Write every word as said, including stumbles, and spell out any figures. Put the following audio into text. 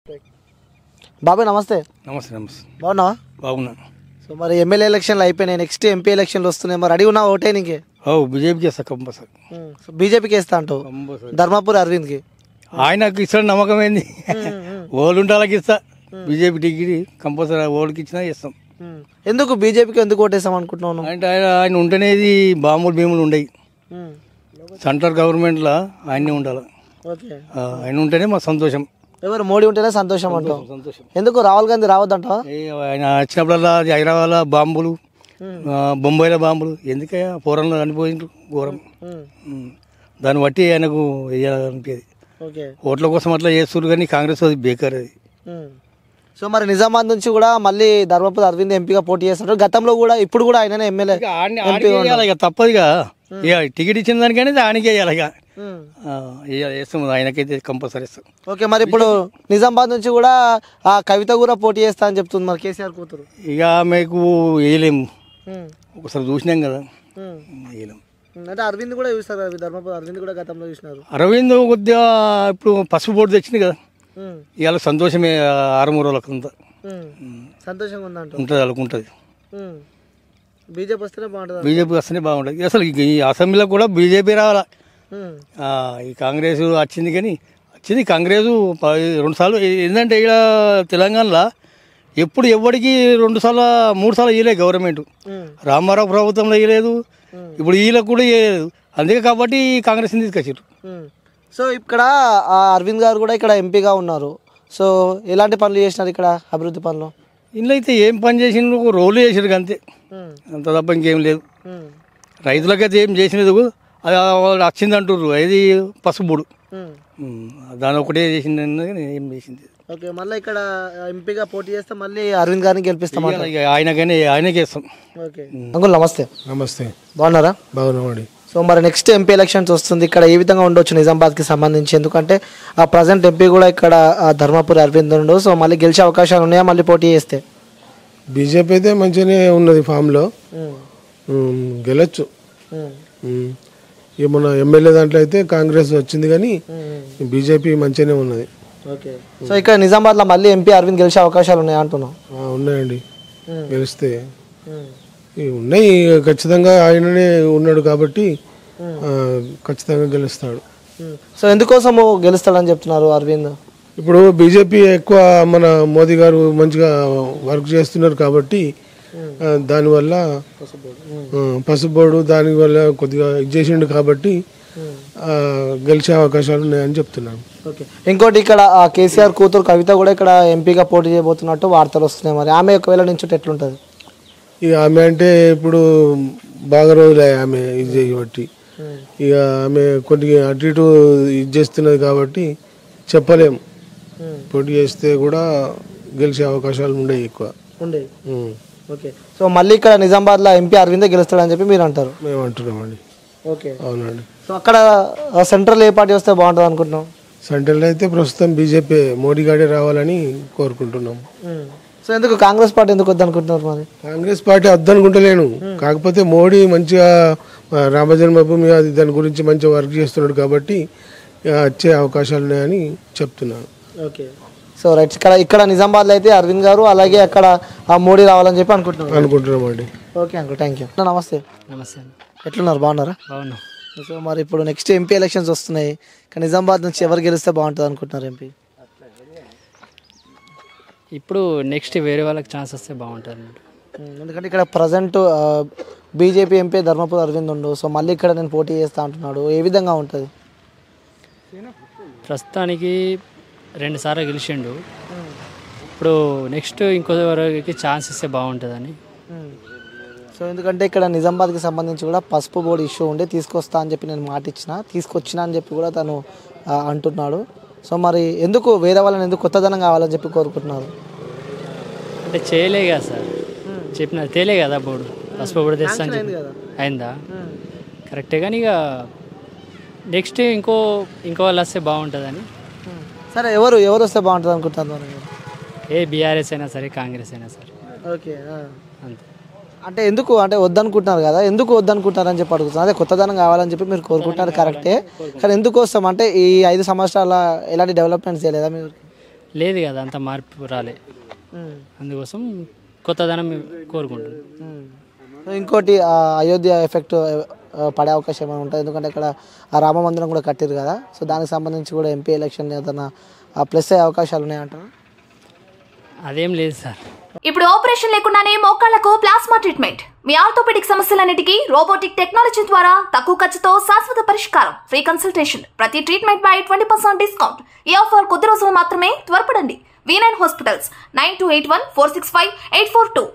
బాబాయ్ నమస్తే. నమస్తే నమస్తే బాగున్నావా? బాగున్నాను. సో మరి ఎమ్మెల్యే ఎలక్షన్లు అయిపోయినాయి, నెక్స్ట్ ఎంపీ ఎలక్షన్లు వస్తున్నాయి, మరి అడిగి ఉన్నావు ఓటే నీకే? ఓ బీజేపీకి వేస్తా కంపల్సరీ. సో బీజేపీకి వేస్తా అంటావు? ధర్మాపూర్ అరవింద్కి ఆయనకు ఇస్తాడు నమ్మకం ఏంది, ఓళ్ళు ఉంటే వాళ్ళకి ఇస్తా. బీజేపీ టికెట్ కంపల్సరీ ఓళ్ళకి ఇచ్చినా ఇస్తాం. ఎందుకు బీజేపీకి ఎందుకు ఓటేస్తాం అనుకుంటున్నాను అంటే ఆయన ఆయన ఉంటేనేది బాంబులు భీములు ఉండయి. సెంట్రల్ గవర్నమెంట్లో ఆయనే ఉండాలి. ఆయన ఉంటేనే మా సంతోషం. ఎవరు మోడీ ఉంటేనే సంతోషం అంటావు? సంతోషం. ఎందుకు రాహుల్ గాంధీ రావద్దంటావా? ఆయన వచ్చినప్పుడల్లా హైదరాబాద్లో బాంబులు, బొంబాయిలో బాంబులు ఎందుకయ్యా పూర్వంలో చనిపోయిండ్రు ఘోరం. దాన్ని బట్టి ఆయనకు వేయాలనిపించేది. ఓట్ల కోసం అట్లా చేస్తున్నారు కానీ కాంగ్రెస్ అది బేకార్ అది. సో మరి నిజామాబాద్ నుంచి కూడా మళ్ళీ ధర్మపురి అరవింద్ ఎంపీగా పోటీ చేస్తున్నారు. గతంలో కూడా ఇప్పుడు కూడా ఆయననే ఎమ్మెల్యే ఇక తప్పదుగా. ఇక టికెట్ ఇచ్చిన దానికైనా ఆయనకి వేయాలి. ఇక వేస్తాం, ఆయనకైతే కంపల్సరీ ఇస్తాం. ఓకే, మరి ఇప్పుడు నిజామాబాద్ నుంచి కూడా ఆ కవిత కూడా పోటీ చేస్తా అని చెప్తుంది మరి కేసీఆర్ కూతురు. ఇక మీకు వేయలేము, ఒకసారి చూసినాం కదా, వేయలేము. అంటే అరవింద్ కూడా చూస్తారు కదా, ధర్మపురి అరవింద్ కూడా గతంలో చూసినారు. అరవింద్ కొద్దిగా ఇప్పుడు పసుపు బోర్డు తెచ్చింది కదా, ఇవాళ సంతోషమే. ఆరుమూరు వాళ్ళకంతా సంతోషంగా ఉందంట, ఉంటుంది, వాళ్ళకు ఉంటుంది. బీజేపీ వస్తేనే బాగుంటుంది. బీజేపీ వస్తేనే బాగుంటుంది. అసలు ఈ అసెంబ్లీలో కూడా బీజేపీ రావాలా. ఈ కాంగ్రెస్ వచ్చింది కానీ వచ్చింది కాంగ్రెస్ రెండు సార్లు. ఏంటంటే ఇక్కడ తెలంగాణలో ఎప్పుడు ఎవరికి రెండు సార్లు మూడు సార్లు ఇవ్వలేదు గవర్నమెంట్. రామారావు ప్రభుత్వంలో ఇవ్వలేదు, ఇప్పుడు వీళ్ళకి కూడా ఇవ్వలేదు. అందుకే కాబట్టి కాంగ్రెస్ని తీసుకొచ్చారు. సో ఇక్కడ అరవింద్ గారు కూడా ఇక్కడ ఎంపీగా ఉన్నారు. సో ఎలాంటి పనులు చేసినారు ఇక్కడ, అభివృద్ధి పనులు? ఇంట్లో అయితే ఏం పని చేసిండ్రు, రోడ్లు చేసారు అంతే, అంత తప్ప ఇంకేం లేదు. రైతులకైతే ఏం చేసినది అది వచ్చింది అంటుర్రు, అది పసుపుడు, దాని ఒకటే చేసింది, ఏం చేసింది. ఓకే, మళ్ళీ ఇక్కడ ఎంపీగా పోటీ చేస్తే మళ్ళీ అరవింద్ గారిని గెలిపిస్తాం, ఆయనకైనా ఆయనకే ఇస్తాం. ఓకే అంకుల్ నమస్తే. నమస్తే. బాగున్నారా? బాగున్నామండి. సో మరి నెక్స్ట్ ఎంపీ ఎలక్షన్స్ వస్తుంది, ఇక్కడ ఏ విధంగా ఉండొచ్చు నిజామాబాద్కి సంబంధించి? ఎందుకంటే ఆ ప్రజెంట్ ఎంపీ కూడా ఇక్కడ ధర్మపురి అరవింద్ ఉండు. సో మళ్ళీ గెలిచే అవకాశాలు ఉన్నాయా మళ్ళీ పోటీ చేస్తే? బీజేపీ అయితే మంచిగానే ఉన్నది ఫామ్లో, గెలచ్చు. ఏమన్నా ఎమ్మెల్యే దాంట్లో అయితే కాంగ్రెస్ వచ్చింది కానీ బీజేపీ మంచిగానే ఉన్నది. ఓకే, సో ఇక్కడ నిజామాబాద్లో మళ్ళీ ఎంపీ అరవింద్ గెలిచే అవకాశాలు ఉన్నాయా అంటున్నాం? ఉన్నాయండి, గెలిస్తే ఉన్నాయి ఖచ్చితంగా. ఆయననే ఉన్నాడు కాబట్టి ఖచ్చితంగా గెలుస్తాడు. సో ఎందుకోసము గెలుస్తాడని చెప్తున్నారు అరవింద్? ఇప్పుడు బీజేపీ ఎక్కువ మన మోదీ గారు మంచిగా వర్క్ చేస్తున్నారు కాబట్టి దానివల్ల పసుపు బోర్డు దానివల్ల కొద్దిగా ఇది చేసిండు కాబట్టి గెలిచే అవకాశాలు ఉన్నాయని చెప్తున్నాను. ఓకే, ఇంకోటి ఇక్కడ కేసీఆర్ కూతురు కవిత కూడా ఇక్కడ ఎంపీగా పోటీ చేయబోతున్నట్టు వార్తలు వస్తున్నాయి. మరి ఆమె ఒకవేళ నుంచి ఎట్లుంటుంది? ఇక ఆమె అంటే ఇప్పుడు బాగా రోజులు ఆమె ఇది చేయబట్టి ఇక ఆమె కొద్దిగా అటు ఇటు ఇది చేస్తున్నది కాబట్టి చెప్పలేము. పోటీ చేస్తే కూడా గెలిచే అవకాశాలు ఉండేవి, ఎక్కువ ఉండేవి. ఓకే, సో మళ్ళీ ఇక్కడ నిజామాబాద్లో ఎంపీ అరవిందే గెలుస్తాడని చెప్పి మీరు అంటారు? మేము అంటున్నామండి. ఓకే, అవునండి. సో అక్కడ సెంట్రల్ ఏ పార్టీ వస్తే బాగుంటుంది అనుకుంటున్నాం? సెంట్రల్ అయితే ప్రస్తుతం బీజేపీ మోడీ గాడే రావాలని కోరుకుంటున్నాం. సో ఎందుకు కాంగ్రెస్ పార్టీ ఎందుకు వద్దనుకుంటున్నారు? మరి కాంగ్రెస్ పార్టీ వద్దనుకుంటలేను, కాకపోతే మోడీ మంచిగా రామజన్మభూమి అది దాని గురించి మంచిగా వర్క్ చేస్తున్నాడు కాబట్టి వచ్చే అవకాశాలు ఉన్నాయని చెప్తున్నాను. Okay, so right. ఇక్కడ ఇక్కడ నిజామాబాద్లో అయితే అరవింద్ గారు, అలాగే అక్కడ ఆ మోడీ రావాలని చెప్పి అనుకుంటున్నాం అనుకుంటున్నాం అండి. Okay uncle, thank you. నమస్తే. నమస్తే అండి. ఎట్లున్నారు? బాగున్నారా? బాగున్నాం. సో మరి ఇప్పుడు నెక్స్ట్ ఎంపీ ఎలక్షన్స్ వస్తున్నాయి, కానీ నిజామాబాద్ నుంచి ఎవరు గెలిస్తే బాగుంటుంది అనుకుంటున్నారు ఎంపీ? ఇప్పుడు నెక్స్ట్ వేరే వాళ్ళకి ఛాన్స్ వస్తే బాగుంటుంది. ఎందుకంటే ఇక్కడ present BJP MP Dharmapuri Arvind ఉండు. సో మళ్ళీ ఇక్కడ నేను పోటీ చేస్తా అంటున్నాడు, ఏ విధంగా ఉంటుంది? ప్రస్తుతానికి రెండు సార్లు గెలిచిండు, ఇప్పుడు నెక్స్ట్ ఇంకోవరకు ఛాన్స్ ఇస్తే బాగుంటుందని. సో ఎందుకంటే ఇక్కడ నిజామాబాద్కి సంబంధించి కూడా పసుపు బోర్డు ఇష్యూ ఉండే తీసుకొస్తా అని చెప్పి నేను మాట ఇచ్చిన, తీసుకొచ్చినా అని చెప్పి కూడా తను అంటున్నాడు. సో మరి ఎందుకు వేరే వాళ్ళని ఎందుకు కొత్తదనం కావాలని చెప్పి కోరుకుంటున్నారు? అంటే చేయలే కదా సార్, చెప్పిన తేలే కదా బోర్డు, పసుపు బోర్డు తెస్తా అని చెప్పి అయిందా కరెక్టే, కానీ ఇక నెక్స్ట్ ఇంకో ఇంకో వాళ్ళు వస్తే బాగుంటుందని. సరే, ఎవరు ఎవరు వస్తే బాగుంటుంది అనుకుంటున్నారు? ఏ బీఆర్ఎస్ అయినా సరే, కాంగ్రెస్ అయినా సరే. ఓకే, అంతే. అంటే ఎందుకు అంటే వద్దనుకుంటున్నారు కదా, ఎందుకు వద్దనుకుంటారని చెప్పి అడుగుతున్నారు. అదే కొత్తదనం కావాలని చెప్పి మీరు కోరుకుంటున్నారు కరెక్టే, కానీ ఎందుకోసం అంటే ఈ ఐదు సంవత్సరాల ఎలాంటి డెవలప్మెంట్స్ చేయలేదా మీరు? లేదు కదా, అంత మార్పు రాలే. అందుకోసం కొత్తదనం కోరుకుంటున్నాం. సో ఇంకోటి ఆ, అయోధ్య ఎఫెక్ట్ ఆ, పడే అవకాశం ఏమైనా ఉంటుంది, ఎందుకంటే ఇక్కడ ఆ రామ మందిరం కూడా కట్టారు కదా, సో దానికి సంబంధించి కూడా ఎంపీ ఎలక్షన్ ఏదైనా ప్లస్ అయ్యే అవకాశాలు ఉన్నాయంటారా? అదేం లేదు సార్. ఇప్పుడు ఆపరేషన్ లేకుండానే మోకాళ్లకు ప్లాస్మా ట్రీట్మెంట్, మీ ఆర్థోపెడిక్ సమస్యలన్నిటికీ రోబోటిక్ టెక్నాలజీ ద్వారా తక్కువ ఖర్చుతో శాశ్వత పరిష్కారం, ఫ్రీ కన్సల్టేషన్, ప్రతి ట్రీట్మెంట్ పై ట్వంటీ పర్సెంట్ డిస్కౌంట్. ఈ ఆఫర్ కొద్ది రోజులు మాత్రమే, త్వరపడండి. V nine hospitals, nine two eight one four six five eight four two.